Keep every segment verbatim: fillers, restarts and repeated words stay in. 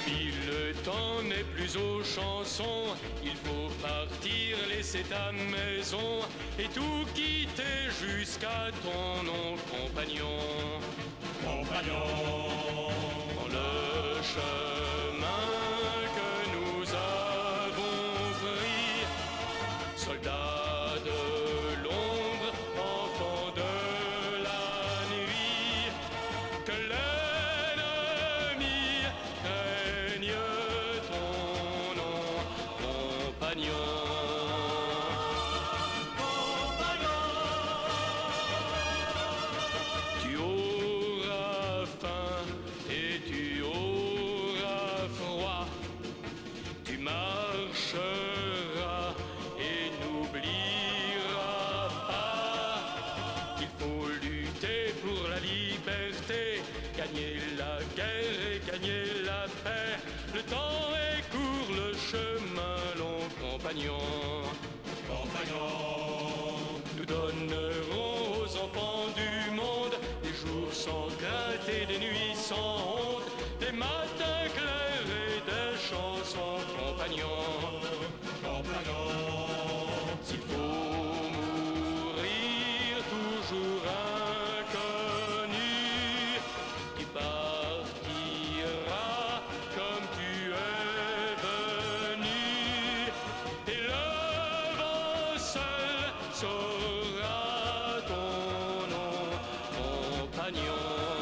Puis le temps n'est plus aux chansons, il faut partir, laisser ta maison et tout quitter jusqu'à ton nom, compagnon. Compagnon, Prends le chemin que nous avons pris, soldats de l'ombre, enfants de la nuit, que l'ennemi craigne ton nom, compagnon. Tu auras faim et tu auras froid, tu marcheras et n'oublieras pas qu'il faut lutter pour la liberté, gagner la guerre et gagner la paix. Le temps est court, le chemin long, compagnon. compagnon, Nous donnerons aux enfants du monde des jours sans crainte et des nuits sans honte, des matins clairs et des chansons, compagnons. compagnon, S'il faut mourir toujours inconnu, tu partiras comme tu es venu, et le vent seul saura ton nom, compagnon.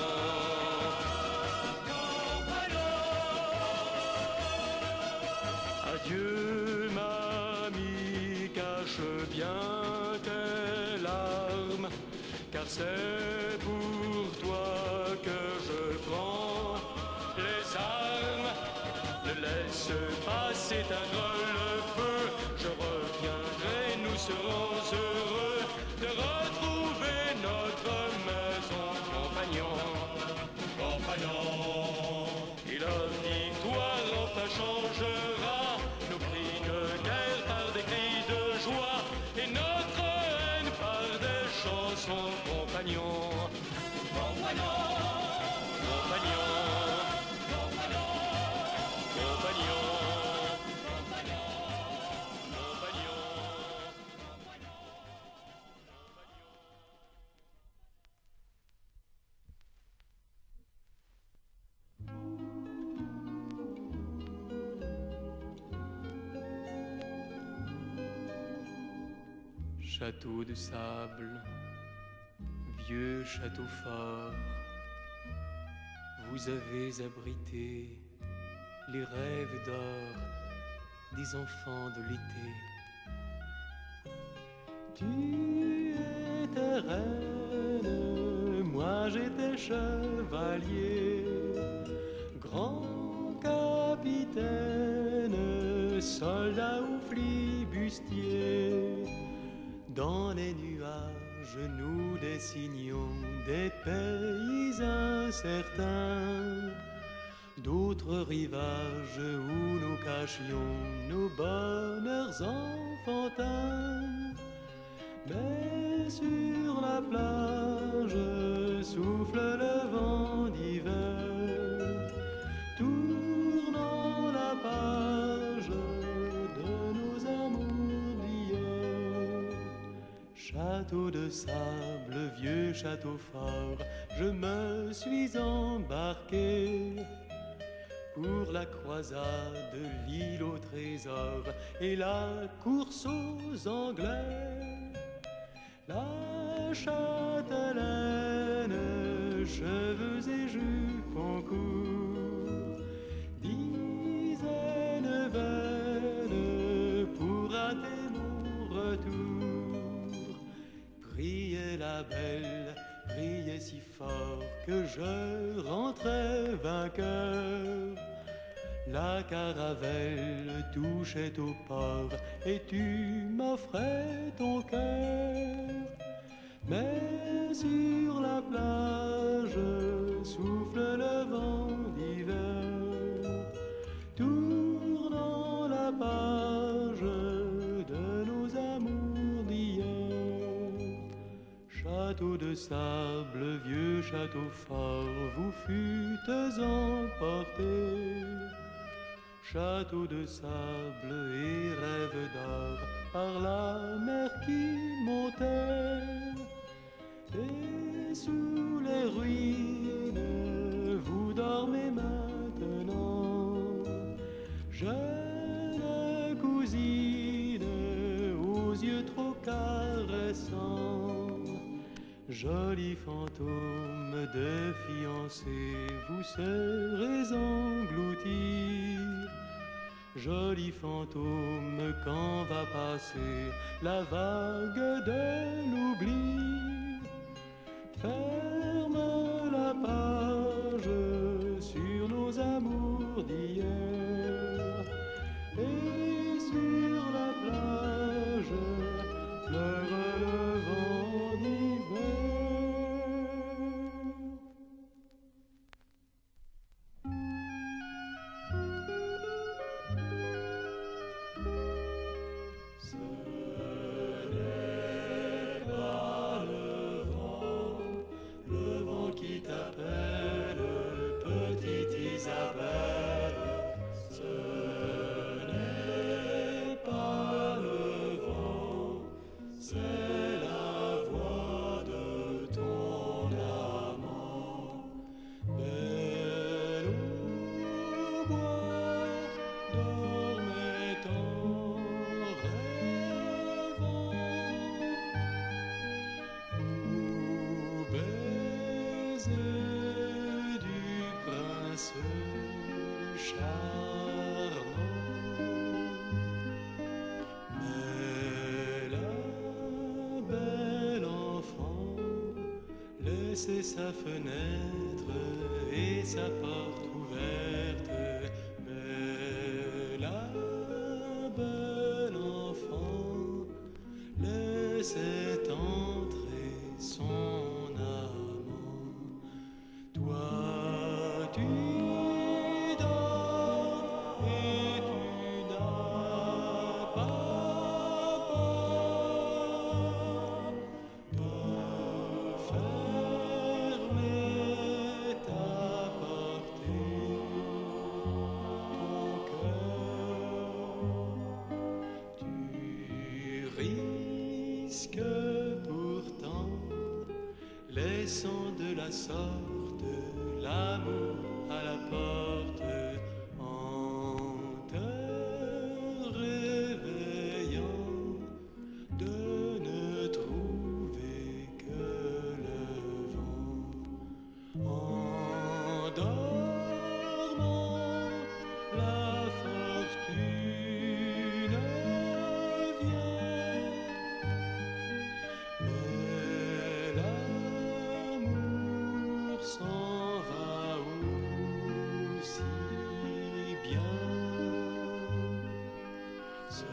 Adieu, mamie, cache bien tes larmes, car c'est pour toi que je prends les armes. Ne laisse pas s'éteindre le feu, je reviendrai, nous serons heureux de retrouver notre maison, compagnon. compagnon, Et la victoire enfin changera nos cris de guerre par des cris de joie et notre haine par des chansons, compagnons. compagnon, Compagnons, compagnon, compagnons, Château de sable, vieux château fort, vous avez abrité les rêves d'or des enfants de l'été. Tu étais reine, moi j'étais chevalier, grand capitaine, soldat ou flibustier. Dans les nuages, nous dessinions des pays incertains, d'autres rivages où nous cachions nos bonheurs enfantins. Mais sur la plage souffle le vent d'hiver, tournant la page de nos amours d'hier. Château de sable, vieux château fort, je me suis embarqué pour la croisade, l'île au trésor et la course aux Anglais. La châtelaine, cheveux et jupons courts, dizaine vaine pour hâter mon retour. Priez la belle, priez si fort que je rentrais vainqueur. La caravelle touchait au port et tu m'offrais ton cœur. Mais sur la plage souffle le vent d'hiver, tournant la page de nos amours d'hier. Château de sable, vieux château fort, vous fûtes emportés château de sable et rêve d'or par la mer qui montait. Et sous les ruines, vous dormez maintenant, jeune cousine aux yeux trop caressants. Joli fantôme de fiancé, vous serez englouti. Joli fantôme, quand va passer la vague de l'oubli? Ferme la page sur nos amours d'hier, et sur la plage pleure le vent d'hiver. C'est sa fenêtre et sa porte ouverte, mais la belle enfant laissait entrer son amant. Toi tu dors et tu n'as pas laissant de la sorte l'amour à la porte, en te réveillant de ne trouver que le vent. En dormant, la fortune vient, mais la s'en va aussi bien. Ce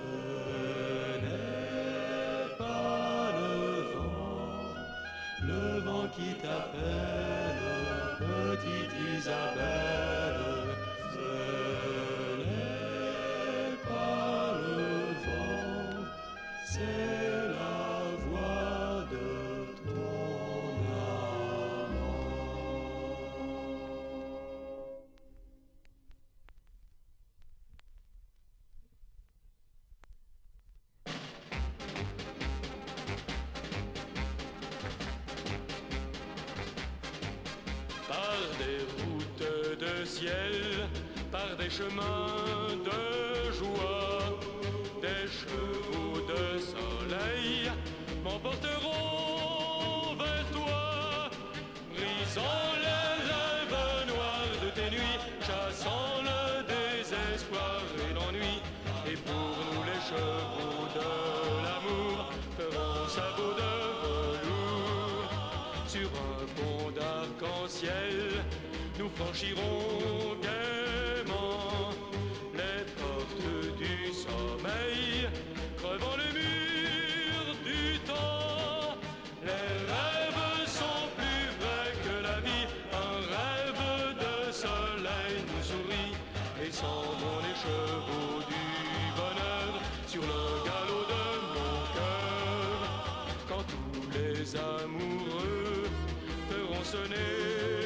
n'est pas le vent, le vent qui t'appelle, petite Isabelle. Ce n'est pas le vent, c'est la voix de ton âme. Par des routes de ciel, par des chemins de joie, des chevaux de soleil m'emporteront vers toi, brisant les rêves noirs de tes nuits, chassant le désespoir et l'ennui. Et pour nous les chevaux de l'amour feront sabot de velours. Sur un pont d'arc-en-ciel, nous franchirons gaiement les portes du sommeil, crevant le mur du temps. Les rêves sont plus vrais que la vie, un rêve de soleil nous sourit, et s'en vont les chevaux du bonheur sur le galop de mon cœur. Quand tous les amoureux feront sonner